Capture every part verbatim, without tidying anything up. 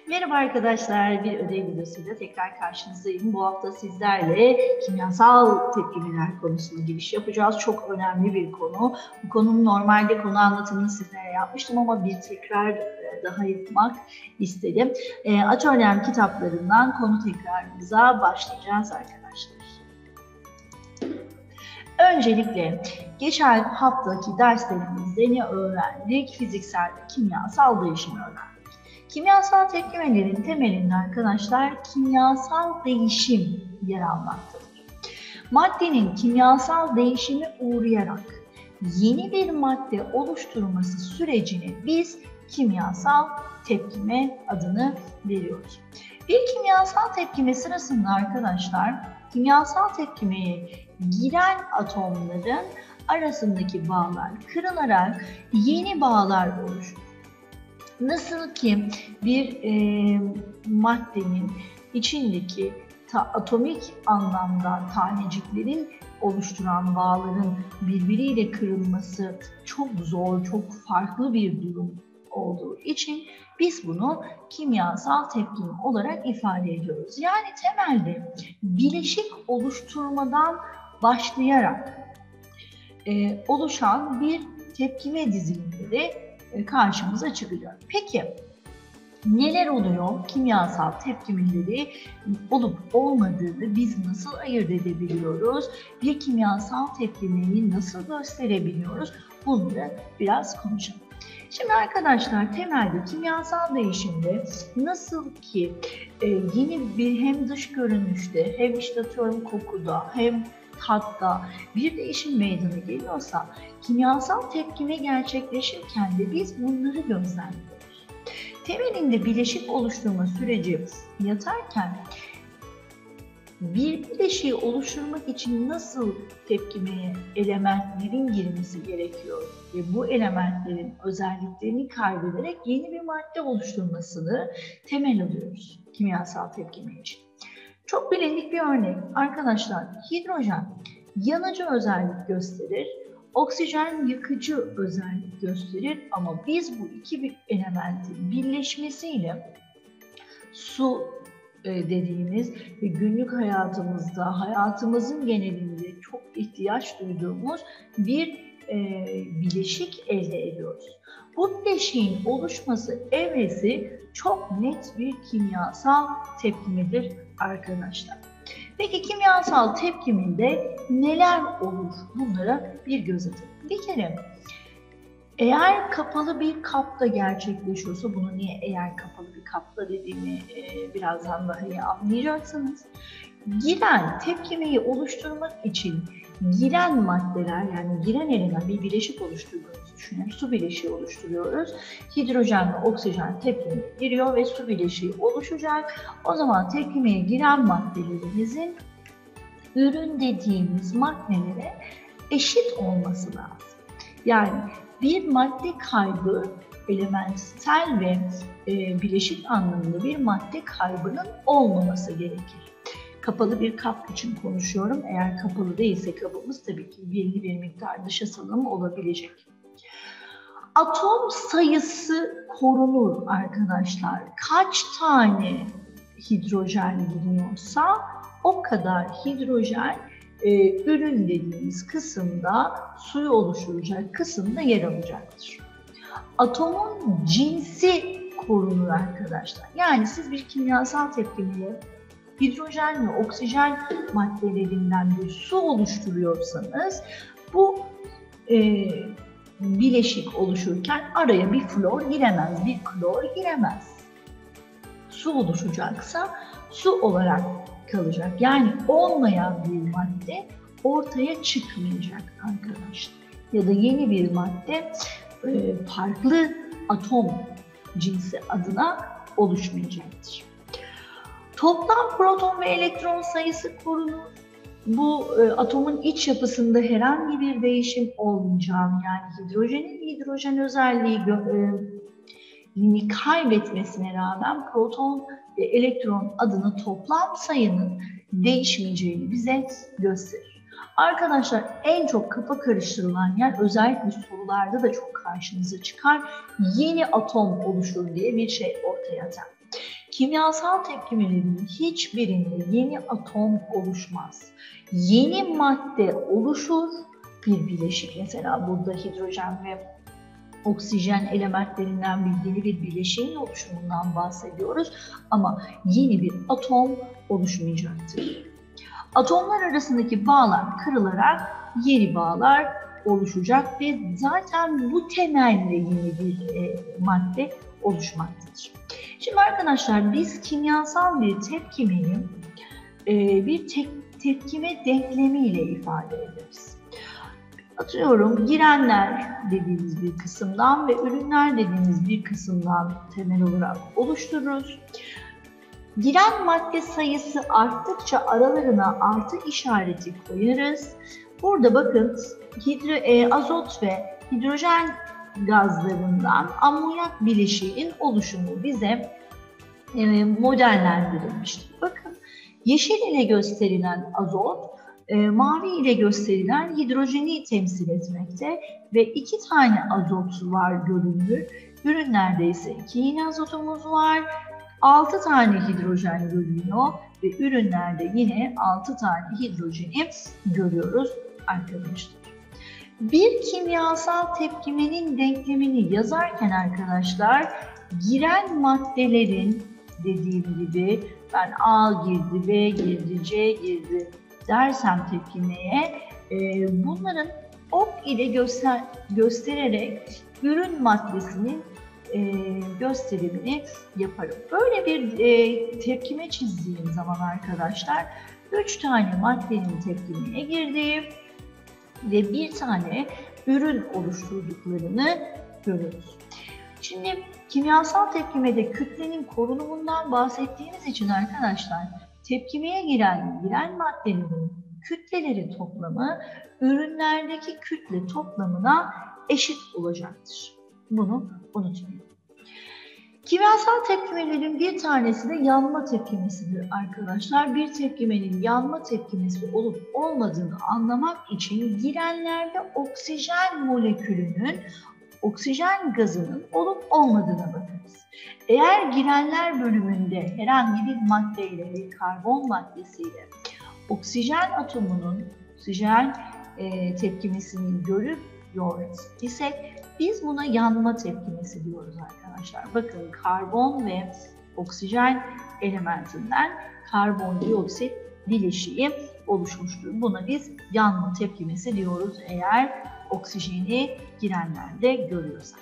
Merhaba arkadaşlar, bir ödev videosuyla tekrar karşınızdayım. Bu hafta sizlerle kimyasal tepkimeler konusuna giriş yapacağız. Çok önemli bir konu. Bu konunun normalde konu anlatımını sizlere yapmıştım ama bir tekrar daha yapmak istedim. E, Atölyem kitaplarından konu tekrarımıza başlayacağız arkadaşlar. Öncelikle geçen haftaki derslerimizde ne öğrendik? Fiziksel ve kimyasal değişimi öğrendik. Kimyasal tepkimelerin temelinde arkadaşlar kimyasal değişim yer almaktadır. Maddenin kimyasal değişime uğrayarak yeni bir madde oluşturması sürecine biz kimyasal tepkime adını veriyoruz. Bir kimyasal tepkime sırasında arkadaşlar kimyasal tepkimeye giren atomların arasındaki bağlar kırılarak yeni bağlar oluşur. Nasıl ki bir e, maddenin içindeki ta, atomik anlamda taneciklerin oluşturan bağların birbiriyle kırılması çok zor, çok farklı bir durum olduğu için biz bunu kimyasal tepkime olarak ifade ediyoruz. Yani temelde bileşik oluşturmadan başlayarak e, oluşan bir tepkime dizilimleri karşımıza çıkacak. Peki neler oluyor? Kimyasal tepkimeleri olup olmadığını biz nasıl ayırt edebiliyoruz? Bir kimyasal tepkimeyi nasıl gösterebiliyoruz? Bunları biraz konuşalım. Şimdi arkadaşlar temelde kimyasal değişimde nasıl ki e, yeni bir hem dış görünüşte hem işte atıyorum kokuda hem tatta bir değişim meydana geliyorsa kimyasal tepkime gerçekleşirken de biz bunları gözlemliyoruz. Temelinde bileşik oluşturma süreci yatarken bir bileşiği oluşturmak için nasıl tepkimeye elementlerin girmesi gerekiyor ve bu elementlerin özelliklerini kaybederek yeni bir madde oluşturmasını temel alıyoruz kimyasal tepkime için. Çok bilindik bir örnek arkadaşlar, hidrojen yanıcı özellik gösterir, oksijen yakıcı özellik gösterir ama biz bu iki elementin birleşmesiyle su dediğimiz ve günlük hayatımızda, hayatımızın genelinde çok ihtiyaç duyduğumuz bir e, bileşik elde ediyoruz. Bu bileşiğin oluşması evresi çok net bir kimyasal tepkimedir arkadaşlar. Peki kimyasal tepkiminde neler olur? Bunlara bir göz atalım. Bir kere eğer kapalı bir kapta gerçekleşiyorsa, bunu niye eğer kapalı bir kapta dediğimi e, birazdan daha iyi anlayacaksınız. Giren tepkimeyi oluşturmak için giren maddeler, yani giren eleman bir bileşik oluşturduğumuzu düşünün. Su bileşiği oluşturuyoruz. Hidrojen ve oksijen tepkimeye giriyor ve su bileşiği oluşacak. O zaman tepkimeye giren maddelerimizin ürün dediğimiz maddelere eşit olması lazım. Yani bir madde kaybı, elementsel ve e, bileşik anlamında bir madde kaybının olmaması gerekir. Kapalı bir kap için konuşuyorum. Eğer kapalı değilse kabımız tabii ki belli bir miktar dışa salım olabilecek. Atom sayısı korunur arkadaşlar. Kaç tane hidrojen giriyorsa o kadar hidrojen e, ürün dediğimiz kısımda, suyu oluşturacak kısımda yer alacaktır. Atomun cinsi korunur arkadaşlar. Yani siz bir kimyasal tepkimeyle hidrojen ve oksijen maddelerinden bir su oluşturuyorsanız bu e, bileşik oluşurken araya bir flor giremez, bir klor giremez. Su oluşacaksa su olarak kalacak. Yani olmayan bir madde ortaya çıkmayacak arkadaşlar. Ya da yeni bir madde e, farklı atom cinsi adına oluşmayacaktır. Toplam proton ve elektron sayısı korunur. Bu e, atomun iç yapısında herhangi bir değişim olmayacağını, yani hidrojenin hidrojen özelliği e, kaybetmesine rağmen proton ve elektron adına toplam sayının değişmeyeceğini bize gösterir. Arkadaşlar en çok kafa karıştırılan yer, özellikle sorularda da çok karşınıza çıkar, yeni atom oluşur diye bir şey ortaya atar. Kimyasal tepkimelerin hiçbirinde yeni atom oluşmaz. Yeni madde oluşur, bir bileşik, mesela burada hidrojen ve oksijen elementlerinden bildiğini bir bileşiğin oluşumundan bahsediyoruz ama yeni bir atom oluşmayacaktır. Atomlar arasındaki bağlar kırılarak yeni bağlar oluşacak ve zaten bu temelde yeni bir e, madde oluşmaktadır. Şimdi arkadaşlar biz kimyasal bir tepkimeyi e, bir te tepkime denklemiyle ifade ederiz. Atıyorum, girenler dediğimiz bir kısımdan ve ürünler dediğimiz bir kısımdan temel olarak oluştururuz. Giren madde sayısı arttıkça aralarına artı işareti koyarız. Burada bakın hidro, e, azot ve hidrojen gazlarından amonyak bileşiğin oluşumu bize e, modellendirilmiştir. Bakın yeşil ile gösterilen azot, e, mavi ile gösterilen hidrojeni temsil etmekte ve iki tane azot var görünür. Ürünlerde ise iki yine azotumuz var. altı tane hidrojen görünüyor ve ürünlerde yine altı tane hidrojeni görüyoruz arkadaşlar. Bir kimyasal tepkimenin denklemini yazarken arkadaşlar giren maddelerin, dediğim gibi ben A girdi, B girdi, C girdi dersem tepkimeye e, bunların ok ile göster göstererek ürün maddesinin e, gösterimini yaparım. Böyle bir e, tepkime çizdiğim zaman arkadaşlar üç tane maddenin tepkimeye girdiği ve bir tane ürün oluşturduklarını görürüz. Şimdi kimyasal tepkimede kütlenin korunumundan bahsettiğimiz için arkadaşlar tepkimeye giren giren maddelerin kütleleri toplamı ürünlerdeki kütle toplamına eşit olacaktır. Bunu unutmayın. Kimyasal tepkimelerin bir tanesi de yanma tepkimesidir arkadaşlar. Bir tepkimenin yanma tepkimesi olup olmadığını anlamak için girenlerde oksijen molekülünün, oksijen gazının olup olmadığına bakarız. Eğer girenler bölümünde herhangi bir maddeyle ve karbon maddesiyle oksijen atomunun oksijen e, tepkimesini görüyor isek biz buna yanma tepkimesi diyoruz arkadaşlar. Bakın karbon ve oksijen elementinden karbondioksit bileşiği oluşmuştur. Buna biz yanma tepkimesi diyoruz eğer oksijeni girenlerde görüyorsak.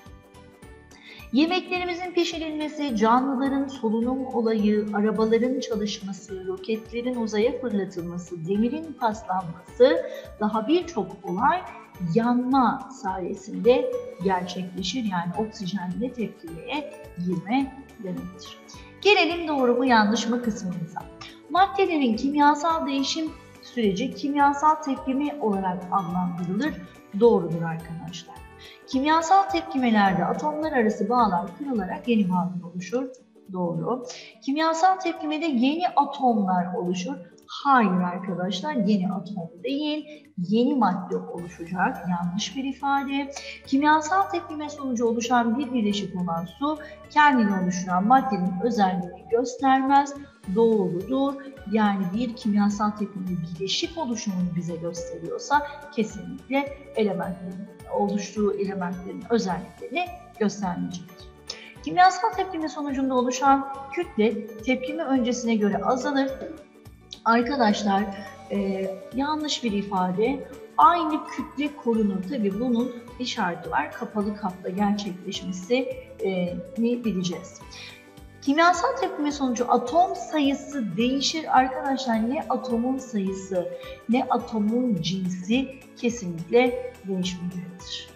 Yemeklerimizin pişirilmesi, canlıların solunum olayı, arabaların çalışması, roketlerin uzaya fırlatılması, demirin paslanması, daha birçok olay yanma sayesinde gerçekleşir. Yani oksijenle tepkimeye girme demektir. Gelelim doğru mu yanlış mı kısmımıza. Maddelerin kimyasal değişim süreci kimyasal tepkime olarak adlandırılır. Doğrudur arkadaşlar. Kimyasal tepkimelerde atomlar arası bağlar kırılarak yeni bağlar oluşur. Doğru. Kimyasal tepkimede yeni atomlar oluşur. Hayır arkadaşlar, yeni atom değil, yeni madde oluşacak. Yanlış bir ifade. Kimyasal tepkime sonucu oluşan bir bileşik olan su kendini oluşturan maddenin özelliğini göstermez. Doğrudur. Yani bir kimyasal tepkime bileşik oluşumunu bize gösteriyorsa kesinlikle elementlerin oluştuğu elementlerin özelliklerini göstermeyecektir. Kimyasal tepkime sonucunda oluşan kütle tepkime öncesine göre azalır. Arkadaşlar e, yanlış bir ifade. Aynı kütle korunur. Tabii bunun işareti var. Kapalı kapta gerçekleşmesini bileceğiz. Kimyasal tepkime sonucu atom sayısı değişir. Arkadaşlar ne atomun sayısı ne atomun cinsi kesinlikle değişmeyecektir.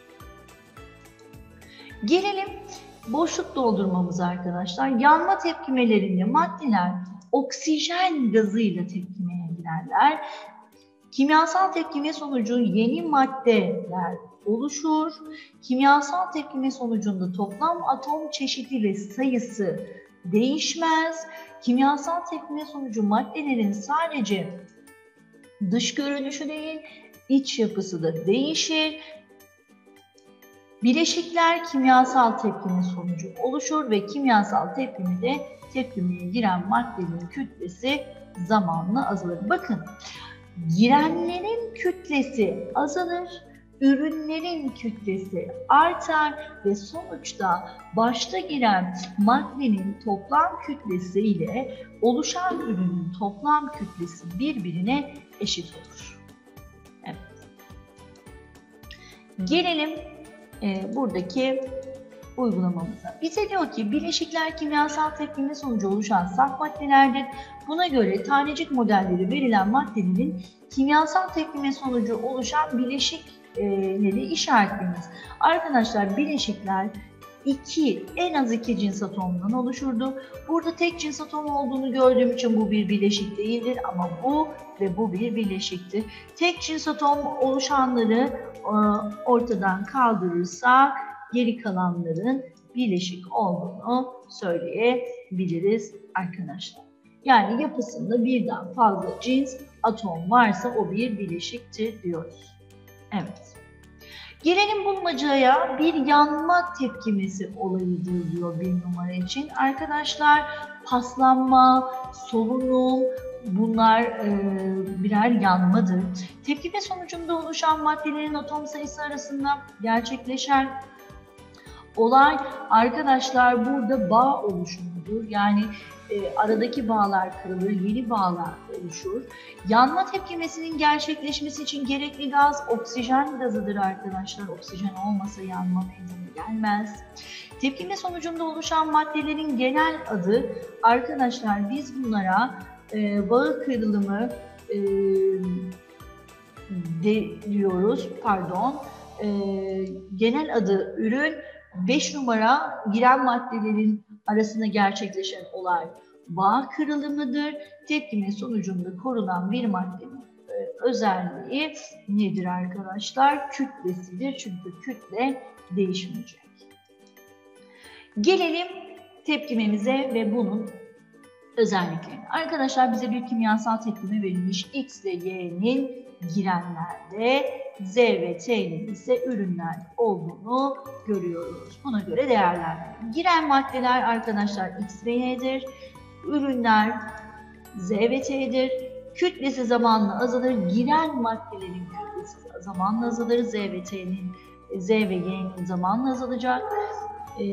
Gelelim boşluk doldurmamıza arkadaşlar. Yanma tepkimelerinde maddeler oksijen gazıyla tepkimeye girerler. Kimyasal tepkime sonucu yeni maddeler oluşur. Kimyasal tepkime sonucunda toplam atom çeşidi ve sayısı değişmez. Kimyasal tepkime sonucu maddelerin sadece dış görünüşü değil, iç yapısı da değişir. Bileşikler kimyasal tepkime sonucu oluşur ve kimyasal tepkimede tepkimeye giren maddenin kütlesi zamanla azalır. Bakın, girenlerin kütlesi azalır, ürünlerin kütlesi artar ve sonuçta başta giren maddenin toplam kütlesi ile oluşan ürünün toplam kütlesi birbirine eşit olur. Evet. Gelelim e, buradaki uygulamamıza. Bize diyor ki bileşikler kimyasal tepkime sonucu oluşan saf maddelerdir. Buna göre tanecik modelleri verilen maddelerin kimyasal tepkime sonucu oluşan bileşikleri işaretleyiniz. Arkadaşlar, bileşikler iki, en az iki cins atomdan oluşurdu. Burada tek cins atom olduğunu gördüğüm için bu bir bileşik değildir ama bu ve bu bir bileşiktir. Tek cins atom oluşanları ortadan kaldırırsak geri kalanların bileşik olduğunu söyleyebiliriz arkadaşlar. Yani yapısında birden fazla cins atom varsa o bir bileşiktir diyoruz. Evet. Gelelim bulmacaya, bir yanma tepkimesi olayıdır diyor bir numara için. Arkadaşlar, paslanma, solunum, bunlar e, birer yanmadır. Tepkime sonucunda oluşan maddelerin atom sayısı arasında gerçekleşen olay arkadaşlar burada bağ oluşumudur. Yani e, aradaki bağlar kırılır, yeni bağlar oluşur. Yanma tepkimesinin gerçekleşmesi için gerekli gaz oksijen gazıdır arkadaşlar. Oksijen olmasa yanma meydana gelmez. Tepkime sonucunda oluşan maddelerin genel adı arkadaşlar, biz bunlara e, bağ kırılımı e, de diyoruz. Pardon. E, genel adı ürün. beş numara, giren maddelerin arasında gerçekleşen olay bağ kırılımıdır. Tepkime sonucunda korunan bir maddenin e, özelliği nedir arkadaşlar? Kütlesidir. Çünkü kütle değişmeyecek. Gelelim tepkimemize ve bunun özelliklerine. Arkadaşlar, bize bir kimyasal tepkime verilmiş. X ve Y'nin girenlerde, Z ve T'nin ise ürünler olduğunu görüyoruz. Buna göre değerlendirelim. Giren maddeler arkadaşlar X ve Y'dir. Ürünler Z ve T'dir. Kütlesi zamanla azalır. Giren maddelerin kütlesi zamanla azalır. Z ve T'nin, Z ve Y'nin zamanla azalacak. Ee,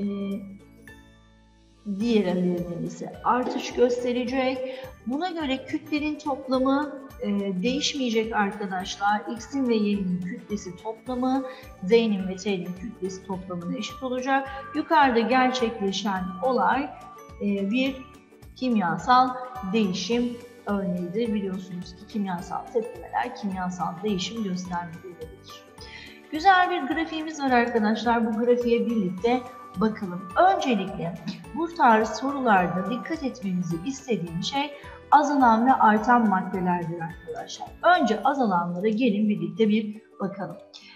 diğerlerinin ise artış gösterecek. Buna göre kütlenin toplamı e, değişmeyecek arkadaşlar. X'in ve Y'nin kütlesi toplamı, Z'nin ve T'nin kütlesi toplamına eşit olacak. Yukarıda gerçekleşen olay e, bir kimyasal değişim örneğidir. Biliyorsunuz ki kimyasal tepkimeler kimyasal değişim göstermeleridir. Güzel bir grafiğimiz var arkadaşlar. Bu grafiğe birlikte bakalım. Öncelikle bu tarz sorularda dikkat etmenizi istediğim şey azalan ve artan maddelerdir arkadaşlar. Önce azalanlara gelin birlikte bir bakalım.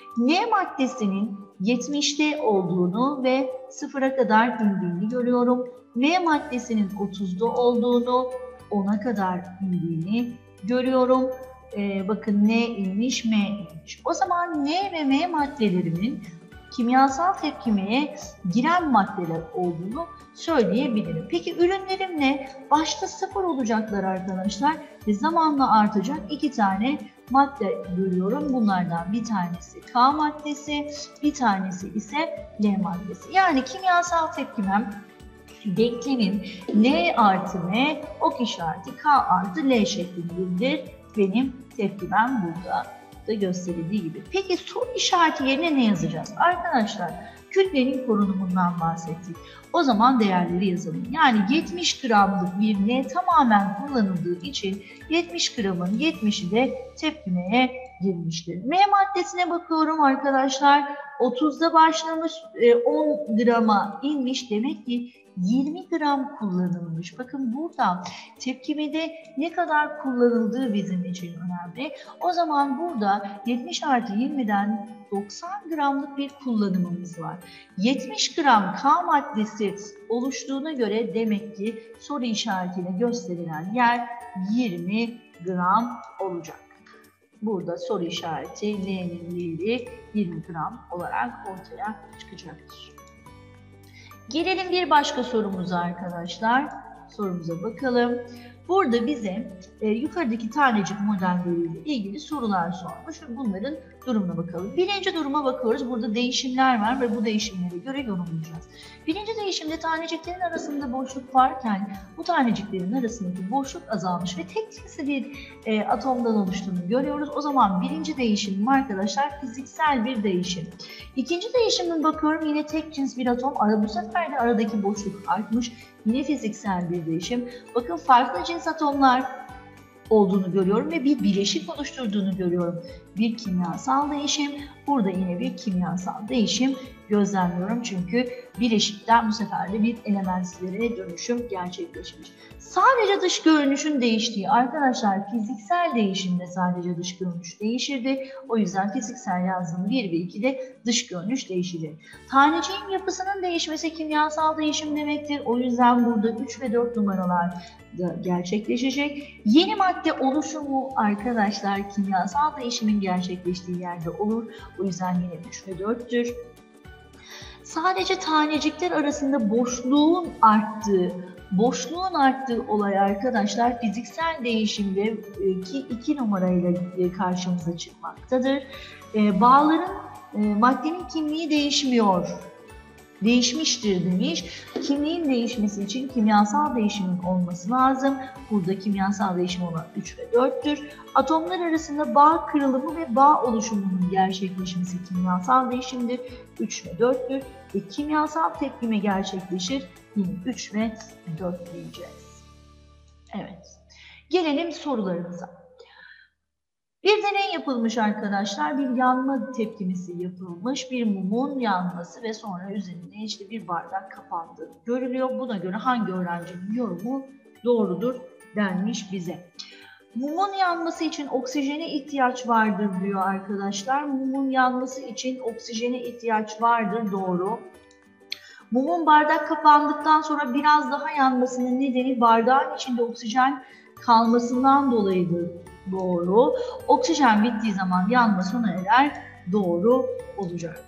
N maddesinin yetmişte olduğunu ve sıfıra kadar indiğini görüyorum. M maddesinin otuzda olduğunu, ona kadar indiğini görüyorum. Ee, bakın N inmiş, M inmiş. O zaman N ve M maddelerinin kimyasal tepkimeye giren maddeler olduğunu söyleyebilirim. Peki ürünlerim ne? Başta sıfır olacaklar arkadaşlar ve zamanla artacak iki tane madde görüyorum. Bunlardan bir tanesi K maddesi, bir tanesi ise L maddesi. Yani kimyasal tepkimem denklemin N artı M, ok işareti K artı L şeklindedir. Benim tepkimem burada da gösterildiği gibi. Peki soru işareti yerine ne yazacağız? Arkadaşlar, kütlenin korunumundan bahsettik. O zaman değerleri yazalım. Yani yetmiş gramlık bir N tamamen kullanıldığı için yetmiş gramın yetmişi de tepkimeye girmiştir. M maddesine bakıyorum arkadaşlar. otuzda başlamış, on grama inmiş. Demek ki yirmi gram kullanılmış. Bakın burada tepkimede ne kadar kullanıldığı bizim için önemli. O zaman burada yetmiş artı yirmiden doksan gramlık bir kullanımımız var. yetmiş gram K maddesi oluştuğuna göre demek ki soru işaretiyle gösterilen yer yirmi gram olacak. Burada soru işareti L'nin değeri yirmi gram olarak ortaya çıkacaktır. Gelelim bir başka sorumuza arkadaşlar. sorumuza bakalım. Burada bize e, yukarıdaki tanecik modelleriyle ilgili sorular sormuş ve bunların durumuna bakalım. Birinci duruma bakıyoruz. Burada değişimler var ve bu değişimlere göre yorumlayacağız. Birinci değişimde taneciklerin arasında boşluk varken bu taneciklerin arasındaki boşluk azalmış ve tek cinsi bir e, atomdan oluştuğunu görüyoruz. O zaman birinci değişim arkadaşlar fiziksel bir değişim. İkinci değişime bakıyorum, yine tek cins bir atom. Ara, bu sefer de aradaki boşluk artmış. Yine fiziksel bir değişim. Bakın farklı cins atomlar olduğunu görüyorum ve bir bileşik oluşturduğunu görüyorum. Bir kimyasal değişim. Burada yine bir kimyasal değişim gözlemliyorum. Çünkü bileşikten bu sefer de bir elementlere dönüşüm gerçekleşmiş. Sadece dış görünüşün değiştiği arkadaşlar, fiziksel değişimde sadece dış görünüş değişirdi. O yüzden fiziksel yazdım bir ve ikide dış görünüş değişecek. Taneciğin yapısının değişmesi kimyasal değişim demektir. O yüzden burada üç ve dört numaralar da gerçekleşecek. Yeni madde oluşumu arkadaşlar kimyasal değişimin gerçekleştiği yerde olur. O yüzden yine üç ve dörttür. Sadece tanecikler arasında boşluğun arttığı, boşluğun arttığı olay arkadaşlar fiziksel değişimde ki iki numarayla karşımıza çıkmaktadır. Bağların, maddenin kimliği değişmiyor. Değişmiştir demiş. Kimliğin değişmesi için kimyasal değişimin olması lazım. Burada kimyasal değişim olan üç ve dörttür. Atomlar arasında bağ kırılımı ve bağ oluşumunun gerçekleşmesi kimyasal değişimdir. üç ve dörttür. Ve kimyasal tepkime gerçekleşir. Yine üç ve dört diyeceğiz. Evet. Gelelim sorularımıza. Bir deney yapılmış arkadaşlar, bir yanma tepkimesi yapılmış, bir mumun yanması ve sonra üzerine işte bir bardak kapandığı görülüyor. Buna göre hangi öğrencinin yorumu doğrudur denmiş bize. Mumun yanması için oksijene ihtiyaç vardır diyor arkadaşlar. Mumun yanması için oksijene ihtiyaç vardır, doğru. Mumun bardak kapandıktan sonra biraz daha yanmasının nedeni bardağın içinde oksijen kalmasından dolayıdır. Doğru. Oksijen bittiği zaman yanma sona erer. Doğru olacak.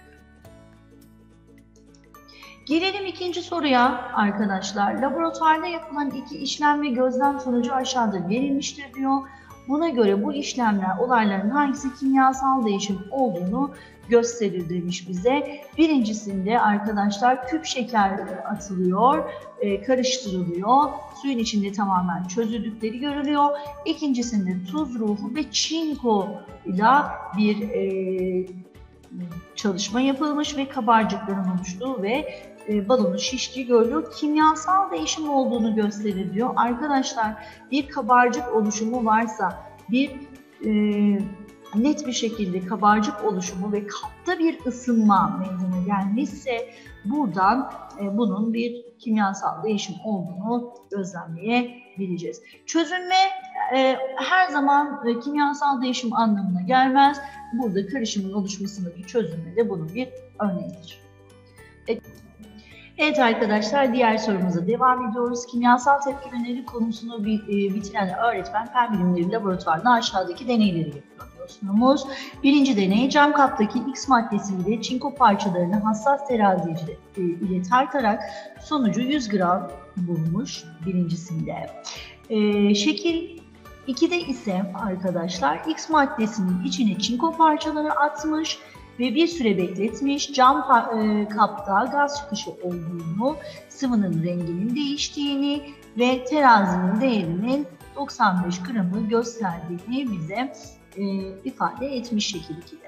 Gelelim ikinci soruya arkadaşlar. Laboratuvarda yapılan iki işlem ve gözlem sonucu aşağıda verilmiştir diyor. Buna göre bu işlemler olayların hangisi kimyasal değişim olduğunu gösterir demiş bize. Birincisinde arkadaşlar küp şeker atılıyor, e, karıştırılıyor. Suyun içinde tamamen çözüldükleri görülüyor. İkincisinde tuz ruhu ve çinko ile bir e, çalışma yapılmış ve kabarcıkların oluştuğu ve e, balonun şiştiği görülüyor. Kimyasal değişim olduğunu gösterir diyor. Arkadaşlar bir kabarcık oluşumu varsa, bir e, net bir şekilde kabarcık oluşumu ve kapta bir ısınma meydana gelmişse buradan e, bunun bir kimyasal değişim olduğunu gözlemleyebileceğiz. Çözünme e, her zaman e, kimyasal değişim anlamına gelmez. Burada karışımın oluşmasındaki çözünme de bunun bir örneğidir. Evet. Evet arkadaşlar, diğer sorumuza devam ediyoruz. Kimyasal tepkimeleri konusunu bitiren öğretmen fen bilimleri laboratuvarında aşağıdaki deneyleri yapıyor diyorsunuz. Birinci deney, cam kaptaki X maddesiyle çinko parçalarını hassas terazi ile tartarak sonucu yüz gram bulmuş birincisinde. Ee, şekil ikide ise arkadaşlar X maddesinin içine çinko parçaları atmış ve bir süre bekletmiş, cam e, kapta gaz çıkışı olduğunu, sıvının renginin değiştiğini ve terazinin değerinin doksan beş gramı gösterdiğini bize e, ifade etmiş şekil ikide.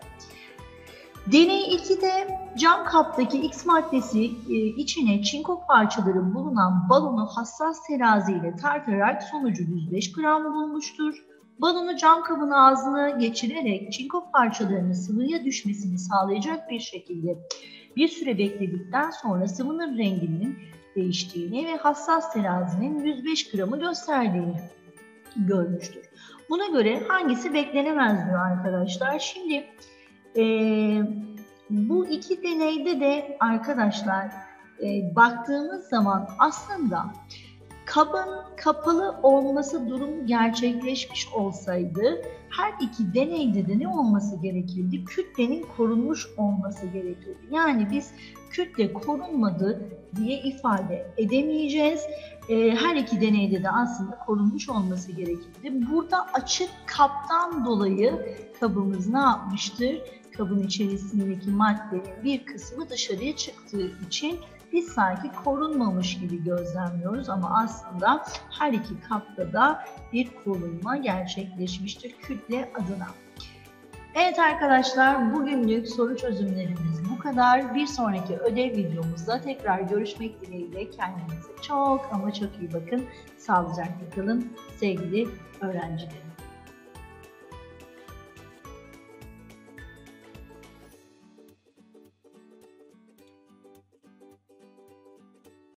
Deney ikide cam kaptaki X maddesi e, içine çinko parçaları bulunan balonu hassas terazi ile tartarak sonucu yüz beş gram bulmuştur. Balonu cam kabın ağzına geçirerek çinko parçalarının sıvıya düşmesini sağlayacak bir şekilde bir süre bekledikten sonra sıvının renginin değiştiğini ve hassas terazinin yüz beş gramı gösterdiğini görmüştür. Buna göre hangisi beklenemez diyor arkadaşlar. Şimdi e, bu iki deneyde de arkadaşlar e, baktığımız zaman aslında Kabın kapalı olması durumu gerçekleşmiş olsaydı her iki deneyde de ne olması gerekirdi? Kütlenin korunmuş olması gerekirdi. Yani biz kütle korunmadı diye ifade edemeyeceğiz. Her iki deneyde de aslında korunmuş olması gerekirdi. Burada açık kaptan dolayı kabımız ne yapmıştır? Kabın içerisindeki maddenin bir kısmı dışarıya çıktığı için biz sanki korunmamış gibi gözlemliyoruz ama aslında her iki kapta da bir korunma gerçekleşmiştir kütle adına. Evet arkadaşlar, bugünlük soru çözümlerimiz bu kadar. Bir sonraki ödev videomuzda tekrar görüşmek dileğiyle. Kendinize çok ama çok iyi bakın. Sağlıcakla kalın sevgili öğrencilerim.